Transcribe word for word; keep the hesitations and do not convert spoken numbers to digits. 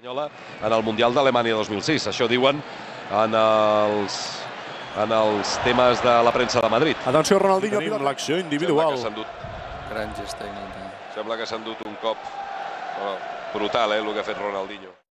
espanyola en el Mundial d'Alemanya dos mil sis. Això diuen en els, en els temes de la premsa de Madrid. Atenció, Ronaldinho. Tenim l'acció individual. Sembla que Gran gest tècnic. Sembla que s'ha endut un cop brutal, eh, el que ha fet Ronaldinho.